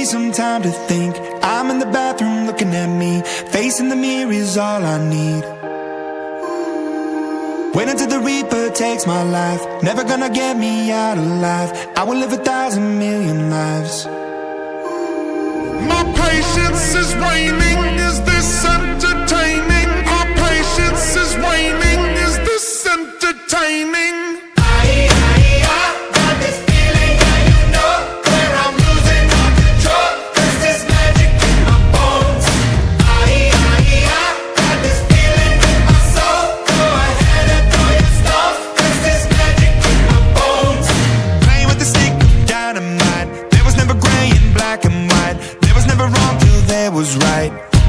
me some time to think. I'm in the bathroom looking at me. Facing the mirror is all I need. Wait until the Reaper takes my life. Never gonna get me out alive. I will live 1,000 million lives. My patience is waning. Is this entertaining? Our patience is waning. Is this entertaining? Got this feeling, yeah, you know, where I'm losing all control. There's this magic in my bones. Got this feeling in my soul. Go ahead and throw your stuff. There's this magic in my bones. Playing with the stick of dynamite. There was never gray and black and white. There was never wrong till there was right.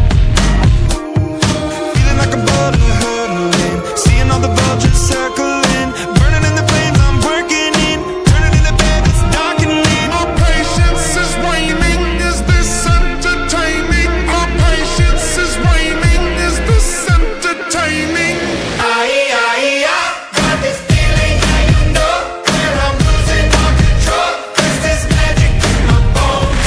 Feeling like a bullet hurtling. Seeing all the vultures circling. Burning in the flames I'm working in. Turning in the bed, it's darkening. Our patience is waning. Is this entertaining? Our patience is waning. Is this entertaining? Got this feeling, yeah, you know, where I'm losing all control. There's this magic in my bones.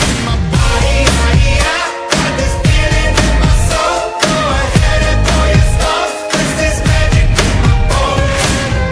Got this feeling in my soul. Go ahead and throw your stuff. There's this magic in my bones.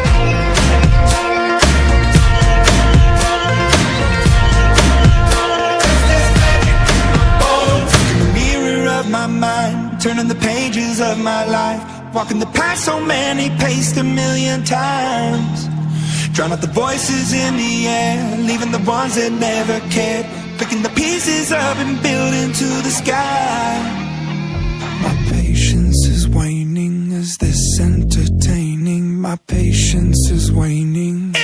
There's this magic in my bones. In the mirror of my mind, turning the pages of my life. Walking the path so many paced 1,000,000 times. Drown out the voices in the air, leaving the ones that never cared. Picking the pieces up and building to the sky. My patience is waning. Is this entertaining? My patience is waning.